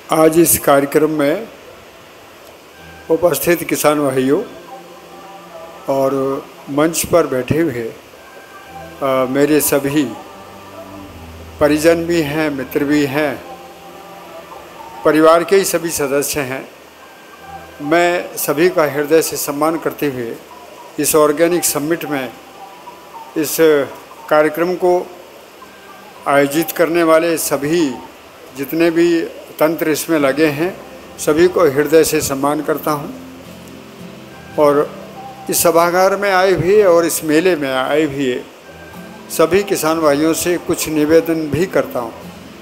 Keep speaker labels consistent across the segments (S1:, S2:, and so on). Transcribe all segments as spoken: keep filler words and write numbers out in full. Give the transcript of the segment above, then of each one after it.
S1: आज इस कार्यक्रम में उपस्थित किसान भाइयों और मंच पर बैठे हुए आ, मेरे सभी परिजन भी हैं, मित्र भी हैं, परिवार के ही सभी सदस्य हैं। मैं सभी का हृदय से सम्मान करते हुए इस ऑर्गेनिक समिट में इस कार्यक्रम को आयोजित करने वाले सभी जितने भी तंत्र इसमें लगे हैं सभी को हृदय से सम्मान करता हूं और इस सभागार में आए हुए और इस मेले में आए हुए सभी किसान भाइयों से कुछ निवेदन भी करता हूं।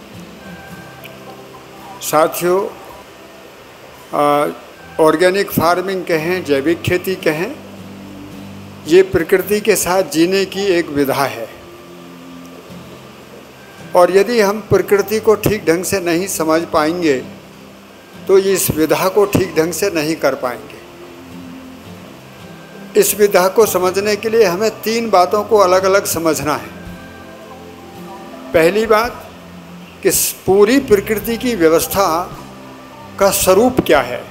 S1: साथियों, ऑर्गेनिक फार्मिंग कहें, जैविक खेती कहें, ये प्रकृति के साथ जीने की एक विधा है और यदि हम प्रकृति को ठीक ढंग से नहीं समझ पाएंगे तो इस विधा को ठीक ढंग से नहीं कर पाएंगे। इस विधा को समझने के लिए हमें तीन बातों को अलग अलग समझना है। पहली बात कि पूरी प्रकृति की व्यवस्था का स्वरूप क्या है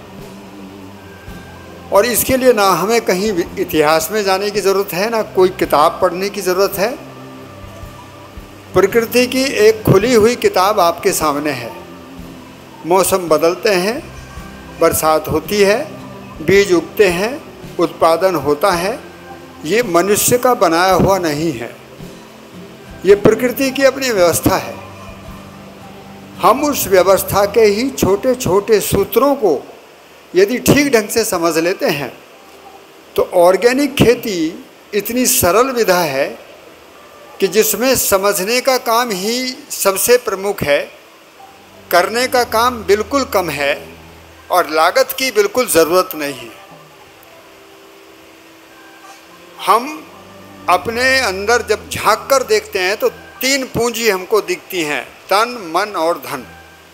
S1: और इसके लिए ना हमें कहीं इतिहास में जाने की ज़रूरत है, ना कोई किताब पढ़ने की ज़रूरत है। प्रकृति की एक खुली हुई किताब आपके सामने है। मौसम बदलते हैं, बरसात होती है, बीज उगते हैं, उत्पादन होता है। ये मनुष्य का बनाया हुआ नहीं है, ये प्रकृति की अपनी व्यवस्था है। हम उस व्यवस्था के ही छोटे छोटे सूत्रों को यदि ठीक ढंग से समझ लेते हैं तो ऑर्गेनिक खेती इतनी सरल विधा है कि जिसमें समझने का काम ही सबसे प्रमुख है, करने का काम बिल्कुल कम है और लागत की बिल्कुल ज़रूरत नहीं है। हम अपने अंदर जब झांक कर देखते हैं तो तीन पूंजी हमको दिखती हैं, तन, मन और धन।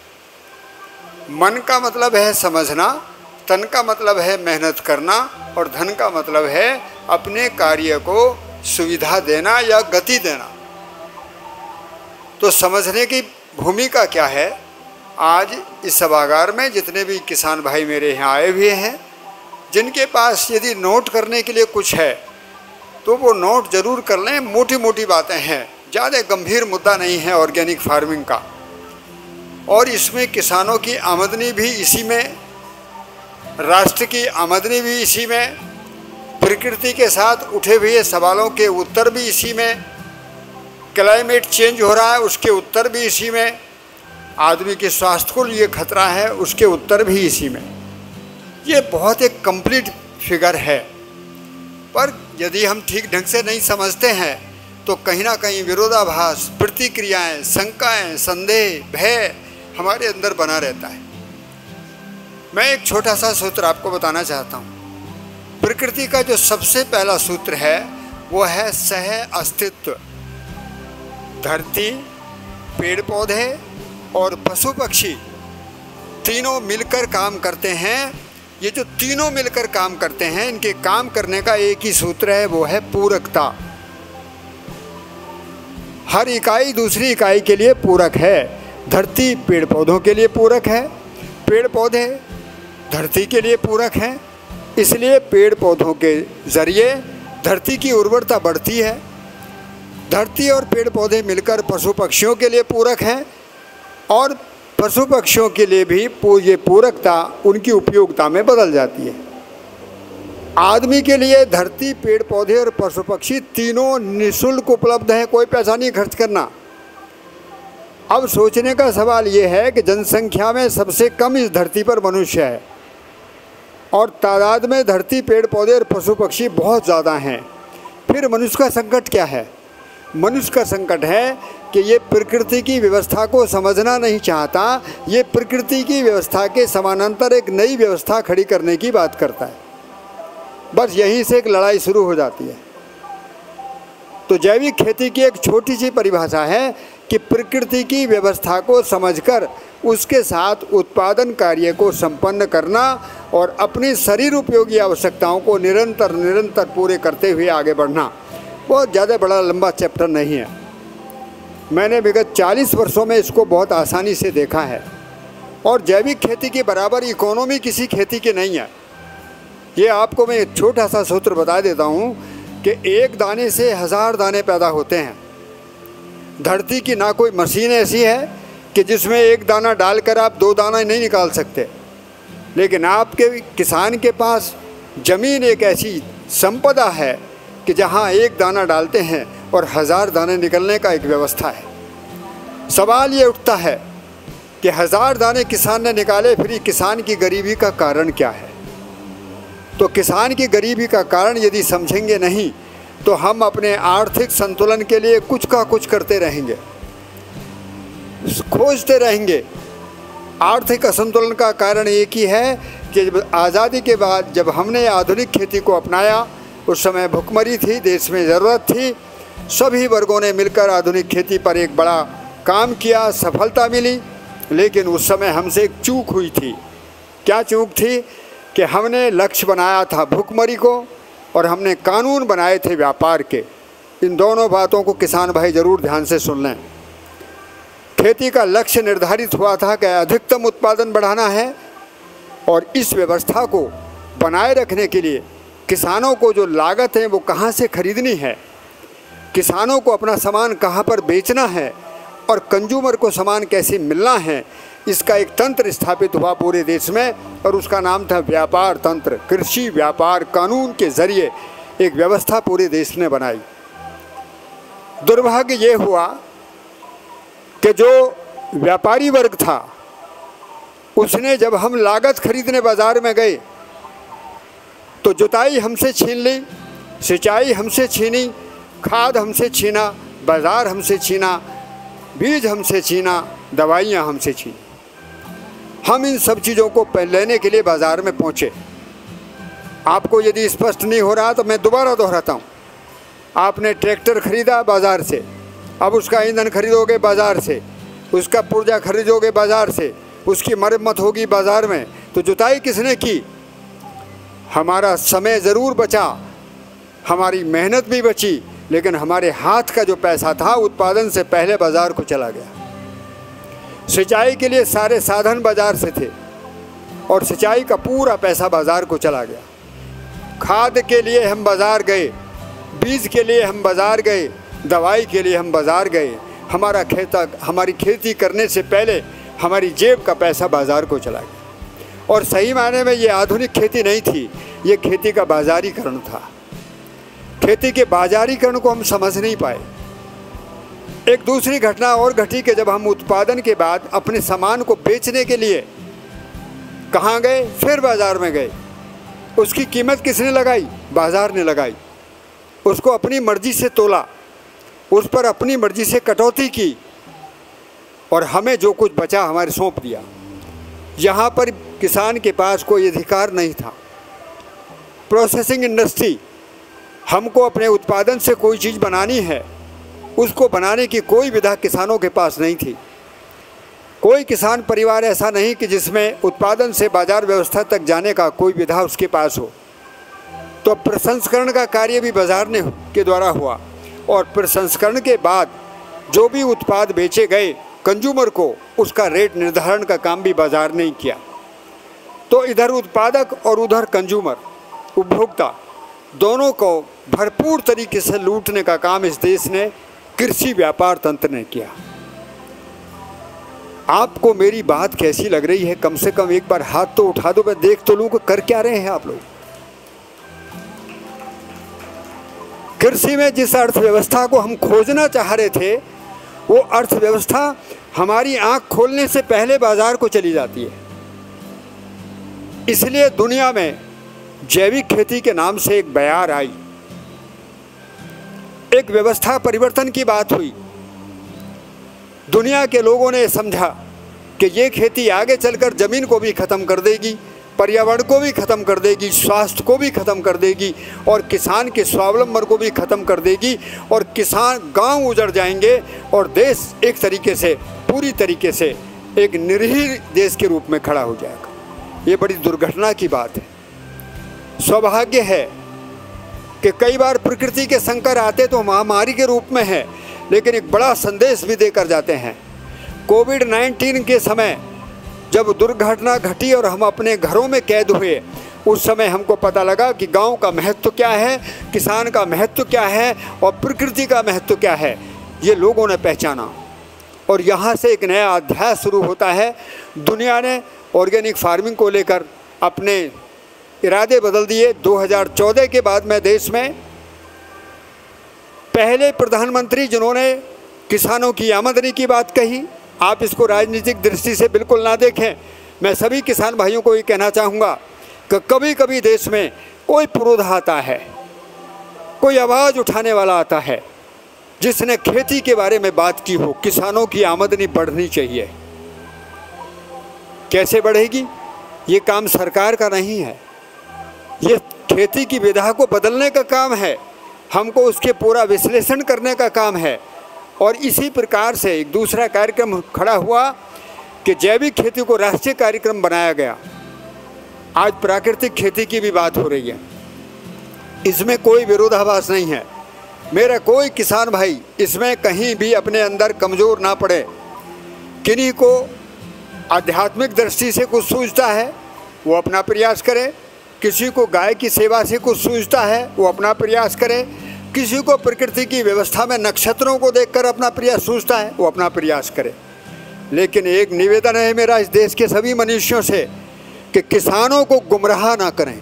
S1: मन का मतलब है समझना, तन का मतलब है मेहनत करना और धन का मतलब है अपने कार्य को सुविधा देना या गति देना। तो समझने की भूमिका क्या है? आज इस सभागार में जितने भी किसान भाई मेरे यहाँ आए हुए हैं, जिनके पास यदि नोट करने के लिए कुछ है तो वो नोट ज़रूर कर लें। मोटी मोटी बातें हैं, ज़्यादा गंभीर मुद्दा नहीं है ऑर्गेनिक फार्मिंग का। और इसमें किसानों की आमदनी भी इसी में, राष्ट्र की आमदनी भी इसी में, प्रकृति के साथ उठे हुए सवालों के उत्तर भी इसी में, क्लाइमेट चेंज हो रहा है उसके उत्तर भी इसी में, आदमी के स्वास्थ्य को लिए खतरा है उसके उत्तर भी इसी में। ये बहुत एक कंप्लीट फिगर है, पर यदि हम ठीक ढंग से नहीं समझते हैं तो कहीं ना कहीं विरोधाभास, प्रतिक्रियाएं, शंकाएं, संदेह, भय हमारे अंदर बना रहता है। मैं एक छोटा सा सूत्र आपको बताना चाहता हूँ। प्रकृति का जो सबसे पहला सूत्र है वो है सह अस्तित्व। धरती, पेड़ पौधे और पशु पक्षी तीनों मिलकर काम करते हैं। ये जो तीनों मिलकर काम करते हैं, इनके काम करने का एक ही सूत्र है, वो है पूरकता। हर इकाई दूसरी इकाई के लिए पूरक है। धरती पेड़ पौधों के लिए पूरक है, पेड़ पौधे धरती के लिए पूरक हैं। इसलिए पेड़ पौधों के ज़रिए धरती की उर्वरता बढ़ती है। धरती और पेड़ पौधे मिलकर पशु पक्षियों के लिए पूरक हैं और पशु पक्षियों के लिए भी ये पूरकता उनकी उपयोगिता में बदल जाती है। आदमी के लिए धरती, पेड़ पौधे और पशु पक्षी तीनों निःशुल्क उपलब्ध हैं, कोई पैसा नहीं खर्च करना। अब सोचने का सवाल ये है कि जनसंख्या में सबसे कम इस धरती पर मनुष्य है और तादाद में धरती, पेड़ पौधे और पशु पक्षी बहुत ज़्यादा हैं। फिर मनुष्य का संकट क्या है? मनुष्य का संकट है कि ये प्रकृति की व्यवस्था को समझना नहीं चाहता। ये प्रकृति की व्यवस्था के समानांतर एक नई व्यवस्था खड़ी करने की बात करता है। बस यहीं से एक लड़ाई शुरू हो जाती है। तो जैविक खेती की एक छोटी सी परिभाषा है कि प्रकृति की व्यवस्था को समझकर उसके साथ उत्पादन कार्य को संपन्न करना और अपनी शरीर उपयोगी आवश्यकताओं को निरंतर निरंतर पूरे करते हुए आगे बढ़ना। बहुत ज़्यादा बड़ा लंबा चैप्टर नहीं है। मैंने विगत चालीस वर्षों में इसको बहुत आसानी से देखा है और जैविक खेती के बराबर इकोनॉमी किसी खेती की नहीं है। ये आपको मैं एक छोटा सा सूत्र बता देता हूँ कि एक दाने से हज़ार दाने पैदा होते हैं। धरती की ना कोई मशीन ऐसी है कि जिसमें एक दाना डालकर आप दो दाना नहीं निकाल सकते, लेकिन आपके किसान के पास ज़मीन एक ऐसी संपदा है कि जहाँ एक दाना डालते हैं और हज़ार दाने निकलने का एक व्यवस्था है। सवाल ये उठता है कि हज़ार दाने किसान ने निकाले, फिर किसान की गरीबी का कारण क्या है? तो किसान की गरीबी का कारण यदि समझेंगे नहीं तो हम अपने आर्थिक संतुलन के लिए कुछ का कुछ करते रहेंगे, खोजते रहेंगे। आर्थिक असंतुलन का कारण एक ही है कि जब आज़ादी के बाद जब हमने आधुनिक खेती को अपनाया, उस समय भुखमरी थी, देश में ज़रूरत थी, सभी वर्गों ने मिलकर आधुनिक खेती पर एक बड़ा काम किया, सफलता मिली। लेकिन उस समय हमसे एक चूक हुई थी। क्या चूक थी? कि हमने लक्ष्य बनाया था भुखमरी को और हमने कानून बनाए थे व्यापार के। इन दोनों बातों को किसान भाई ज़रूर ध्यान से सुन लें। खेती का लक्ष्य निर्धारित हुआ था कि अधिकतम उत्पादन बढ़ाना है, और इस व्यवस्था को बनाए रखने के लिए किसानों को जो लागत है वो कहाँ से खरीदनी है, किसानों को अपना सामान कहाँ पर बेचना है, और कंज्यूमर को सामान कैसे मिलना है, इसका एक तंत्र स्थापित हुआ पूरे देश में, और उसका नाम था व्यापार तंत्र। कृषि व्यापार कानून के जरिए एक व्यवस्था पूरे देश ने बनाई। दुर्भाग्य ये हुआ कि जो व्यापारी वर्ग था उसने, जब हम लागत खरीदने बाज़ार में गए तो जुताई हमसे छीन ली, सिंचाई हमसे छीनी, खाद हमसे छीना, बाज़ार हमसे छीना, बीज हमसे छीना, दवाइयाँ हमसे छीनी। हम इन सब चीज़ों को लेने के लिए बाज़ार में पहुँचे। आपको यदि स्पष्ट नहीं हो रहा तो मैं दोबारा दोहराता हूँ। आपने ट्रैक्टर खरीदा बाज़ार से, अब उसका ईंधन खरीदोगे बाज़ार से, उसका पुर्जा खरीदोगे बाज़ार से, उसकी मरम्मत होगी बाज़ार में, तो जुताई किसने की? हमारा समय ज़रूर बचा, हमारी मेहनत भी बची, लेकिन हमारे हाथ का जो पैसा था उत्पादन से पहले बाज़ार को चला गया। सिंचाई के लिए सारे साधन बाज़ार से थे और सिंचाई का पूरा पैसा बाज़ार को चला गया। खाद के लिए हम बाज़ार गए, बीज के लिए हम बाज़ार गए, दवाई के लिए हम बाज़ार गए। हमारा खेता हमारी खेती करने से पहले हमारी जेब का पैसा बाज़ार को चला गया। और सही मायने में ये आधुनिक खेती नहीं थी, ये खेती का बाज़ारीकरण था। खेती के बाज़ारीकरण को हम समझ नहीं पाए। एक दूसरी घटना और घटी कि जब हम उत्पादन के बाद अपने सामान को बेचने के लिए कहाँ गए? फिर बाज़ार में गए। उसकी कीमत किसने लगाई? बाज़ार ने लगाई। उसको अपनी मर्ज़ी से तोला, उस पर अपनी मर्ज़ी से कटौती की, और हमें जो कुछ बचा हमारे सौंप दिया। यहाँ पर किसान के पास कोई अधिकार नहीं था। प्रोसेसिंग इंडस्ट्री, हमको अपने उत्पादन से कोई चीज़ बनानी है, उसको बनाने की कोई विधा किसानों के पास नहीं थी। कोई किसान परिवार ऐसा नहीं कि जिसमें उत्पादन से बाजार व्यवस्था तक जाने का कोई विधा उसके पास हो। तो प्रसंस्करण का कार्य भी बाजार ने के द्वारा हुआ, और प्रसंस्करण के बाद जो भी उत्पाद बेचे गए कंज्यूमर को, उसका रेट निर्धारण का काम भी बाजार ने ही किया। तो इधर उत्पादक और उधर कंज्यूमर, उपभोक्ता, दोनों को भरपूर तरीके से लूटने का काम इस देश ने कृषि व्यापार तंत्र ने किया। आपको मेरी बात कैसी लग रही है? कम से कम एक बार हाथ तो उठा दो, मैं देख तो लूँ कि कर क्या रहे हैं आप लोग। कृषि में जिस अर्थव्यवस्था को हम खोजना चाह रहे थे, वो अर्थव्यवस्था हमारी आंख खोलने से पहले बाजार को चली जाती है। इसलिए दुनिया में जैविक खेती के नाम से एक बयार आई, एक व्यवस्था परिवर्तन की बात हुई। दुनिया के लोगों ने समझा कि ये खेती आगे चलकर ज़मीन को भी ख़त्म कर देगी, पर्यावरण को भी ख़त्म कर देगी, स्वास्थ्य को भी ख़त्म कर देगी, और किसान के स्वावलंबन को भी ख़त्म कर देगी, और किसान गांव उजड़ जाएंगे, और देश एक तरीके से, पूरी तरीके से एक निरीह देश के रूप में खड़ा हो जाएगा। ये बड़ी दुर्घटना की बात है। सौभाग्य है कि कई बार प्रकृति के संकट आते तो महामारी के रूप में है, लेकिन एक बड़ा संदेश भी देकर जाते हैं। कोविड नाइन्टीन के समय जब दुर्घटना घटी और हम अपने घरों में कैद हुए, उस समय हमको पता लगा कि गांव का महत्व क्या है, किसान का महत्व क्या है और प्रकृति का महत्व क्या है, ये लोगों ने पहचाना। और यहाँ से एक नया अध्याय शुरू होता है। दुनिया ने ऑर्गेनिक फार्मिंग को लेकर अपने इरादे बदल दिए। दो हज़ार चौदह के बाद में देश में पहले प्रधानमंत्री जिन्होंने किसानों की आमदनी की बात कही, आप इसको राजनीतिक दृष्टि से बिल्कुल ना देखें। मैं सभी किसान भाइयों को ये कहना चाहूँगा कि कभी कभी देश में कोई पुरोधा आता है, कोई आवाज़ उठाने वाला आता है जिसने खेती के बारे में बात की हो, किसानों की आमदनी बढ़नी चाहिए। कैसे बढ़ेगी? ये काम सरकार का नहीं है, ये खेती की विधा को बदलने का काम है, हमको उसके पूरा विश्लेषण करने का काम है। और इसी प्रकार से एक दूसरा कार्यक्रम खड़ा हुआ कि जैविक खेती को राष्ट्रीय कार्यक्रम बनाया गया। आज प्राकृतिक खेती की भी बात हो रही है, इसमें कोई विरोधाभास नहीं है। मेरा कोई किसान भाई इसमें कहीं भी अपने अंदर कमज़ोर ना पड़े। किन्हीं को आध्यात्मिक दृष्टि से कुछ सूझता है वो अपना प्रयास करे, किसी को गाय की सेवा से कुछ सूझता है वो अपना प्रयास करे, किसी को प्रकृति की व्यवस्था में नक्षत्रों को देखकर अपना प्रयास सूझता है वो अपना प्रयास करे। लेकिन एक निवेदन है मेरा इस देश के सभी मनुष्यों से कि किसानों को गुमराह ना करें।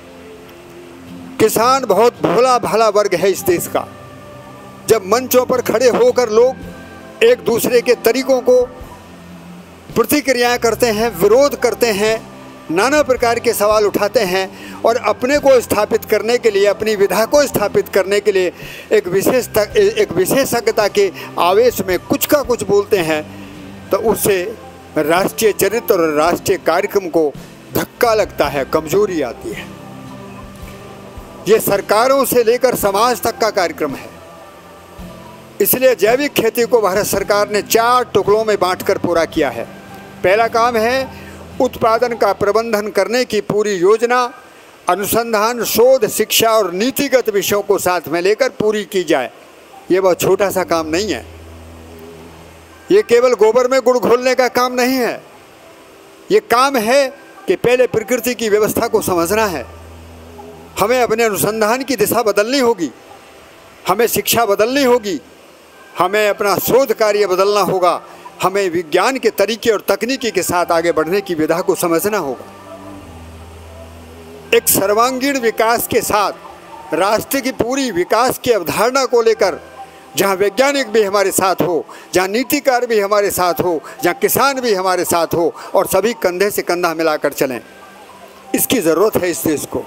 S1: किसान बहुत भोला भाला वर्ग है इस देश का। जब मंचों पर खड़े होकर लोग एक दूसरे के तरीकों को प्रतिक्रियाएं करते हैं, विरोध करते हैं, नाना प्रकार के सवाल उठाते हैं और अपने को स्थापित करने के लिए, अपनी विधा को स्थापित करने के लिए एक विशेष एक विशेषज्ञता के आवेश में कुछ का कुछ बोलते हैं, तो उससे राष्ट्रीय चरित्र और राष्ट्रीय कार्यक्रम को धक्का लगता है, कमजोरी आती है। ये सरकारों से लेकर समाज तक का कार्यक्रम है। इसलिए जैविक खेती को भारत सरकार ने चार टुकड़ों में बांटकर पूरा किया है। पहला काम है उत्पादन का प्रबंधन करने की पूरी योजना, अनुसंधान, शोध, शिक्षा और नीतिगत विषयों को साथ में लेकर पूरी की जाए। ये बहुत छोटा सा काम नहीं है, ये केवल गोबर में गुड़ घोलने का काम नहीं है। ये काम है कि पहले प्रकृति की व्यवस्था को समझना है, हमें अपने अनुसंधान की दिशा बदलनी होगी, हमें शिक्षा बदलनी होगी, हमें अपना शोध कार्य बदलना होगा, हमें विज्ञान के तरीके और तकनीकी के साथ आगे बढ़ने की विधा को समझना होगा। एक सर्वांगीण विकास के साथ राष्ट्र की पूरी विकास की अवधारणा को लेकर, जहाँ वैज्ञानिक भी हमारे साथ हो, जहाँ नीतिकार भी हमारे साथ हो, जहाँ किसान भी हमारे साथ हो और सभी कंधे से कंधा मिलाकर चलें, इसकी ज़रूरत है इस देश को।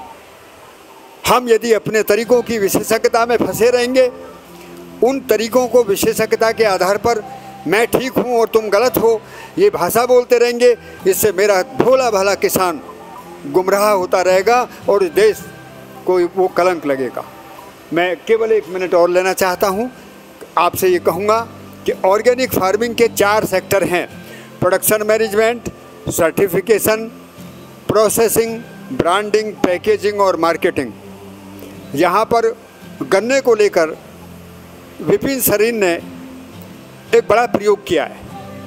S1: हम यदि अपने तरीकों की विशेषज्ञता में फंसे रहेंगे, उन तरीकों को विशेषज्ञता के आधार पर मैं ठीक हूँ और तुम गलत हो, ये भाषा बोलते रहेंगे, इससे मेरा भोला भाला किसान गुमराह होता रहेगा और देश को वो कलंक लगेगा। मैं केवल एक मिनट और लेना चाहता हूँ। आपसे ये कहूँगा कि ऑर्गेनिक फार्मिंग के चार सेक्टर हैं: production management, certification, processing, branding, packaging और मार्केटिंग। यहाँ पर गन्ने को लेकर विपिन सरीन ने एक बड़ा प्रयोग किया है।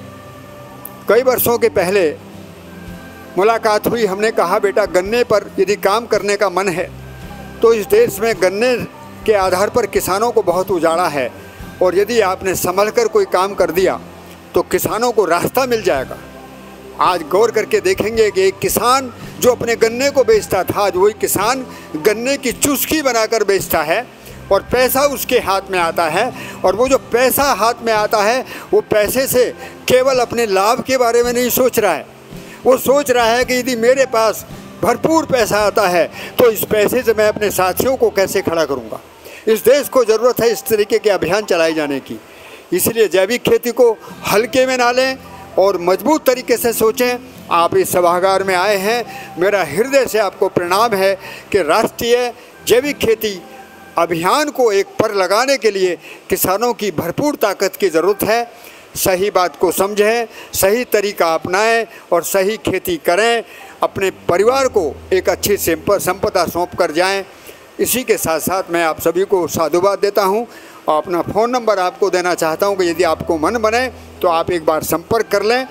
S1: कई वर्षों के पहले मुलाकात हुई, हमने कहा बेटा गन्ने पर यदि काम करने का मन है तो इस देश में गन्ने के आधार पर किसानों को बहुत उजाड़ा है और यदि आपने संभल कर कोई काम कर दिया तो किसानों को रास्ता मिल जाएगा। आज गौर करके देखेंगे कि एक किसान जो अपने गन्ने को बेचता था, आज वही किसान गन्ने की चुस्की बनाकर बेचता है और पैसा उसके हाथ में आता है। और वो जो पैसा हाथ में आता है, वो पैसे से केवल अपने लाभ के बारे में नहीं सोच रहा है, वो सोच रहा है कि यदि मेरे पास भरपूर पैसा आता है तो इस पैसे से मैं अपने साथियों को कैसे खड़ा करूँगा। इस देश को ज़रूरत है इस तरीके के अभियान चलाए जाने की। इसलिए जैविक खेती को हल्के में ना लें और मजबूत तरीके से सोचें। आप इस सभागार में आए हैं, मेरा हृदय से आपको प्रणाम है कि राष्ट्रीय जैविक खेती अभियान को एक पर लगाने के लिए किसानों की भरपूर ताकत की ज़रूरत है। सही बात को समझें, सही तरीका अपनाएं और सही खेती करें, अपने परिवार को एक अच्छी संपदा सौंप कर जाएं। इसी के साथ साथ मैं आप सभी को साधुवाद देता हूं और अपना फ़ोन नंबर आपको देना चाहता हूं कि यदि आपको मन बने तो आप एक बार संपर्क कर लें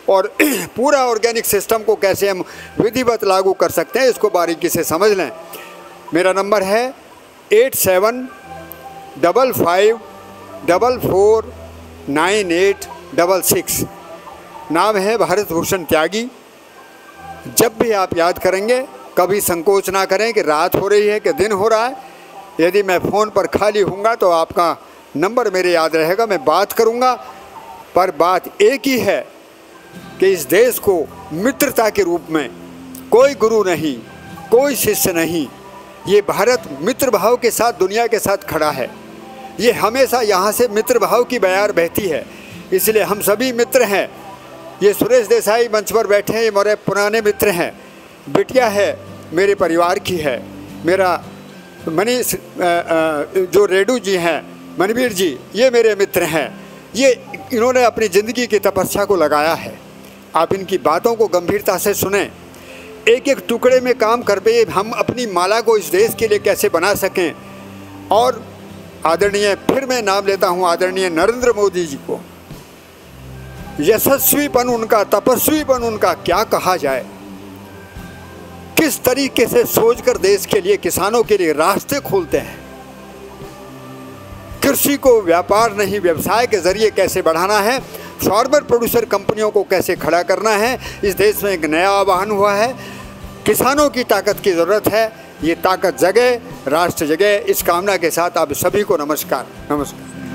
S1: और पूरा ऑर्गेनिक सिस्टम को कैसे हम विधिवत लागू कर सकते हैं, इसको बारीकी से समझ लें। मेरा नंबर है eight seven double five double four nine eight double six. नाम है भारत भूषण त्यागी। जब भी आप याद करेंगे कभी संकोच ना करें कि रात हो रही है कि दिन हो रहा है। यदि मैं फ़ोन पर खाली हूँगा तो आपका नंबर मेरे याद रहेगा, मैं बात करूँगा। पर बात एक ही है कि इस देश को मित्रता के रूप में कोई गुरु नहीं, कोई शिष्य नहीं, ये भारत मित्र भाव के साथ दुनिया के साथ खड़ा है। ये हमेशा यहाँ से मित्र भाव की बयार बहती है, इसलिए हम सभी मित्र हैं। ये सुरेश देसाई मंच पर बैठे हैं, ये मेरे पुराने मित्र हैं। बिटिया है मेरे परिवार की है। मेरा मनीष जो रेडू जी हैं, मनवीर जी, ये मेरे मित्र हैं। ये इन्होंने अपनी ज़िंदगी की तपस्या को लगाया है। आप इनकी बातों को गंभीरता से सुने। एक एक टुकड़े में काम कर पे हम अपनी माला को इस देश के लिए कैसे बना सकें। और आदरणीय, फिर मैं नाम लेता हूँ आदरणीय नरेंद्र मोदी जी को, यशस्वीपन उनका, तपस्वीपन उनका क्या कहा जाए। किस तरीके से सोचकर देश के लिए, किसानों के लिए रास्ते खोलते हैं। कृषि को व्यापार नहीं व्यवसाय के जरिए कैसे बढ़ाना है, फार्मर प्रोड्यूसर कंपनियों को कैसे खड़ा करना है। इस देश में एक नया आह्वान हुआ है, किसानों की ताकत की ज़रूरत है। ये ताकत जगे, राष्ट्र जगे। इस कामना के साथ आप सभी को नमस्कार। नमस्कार।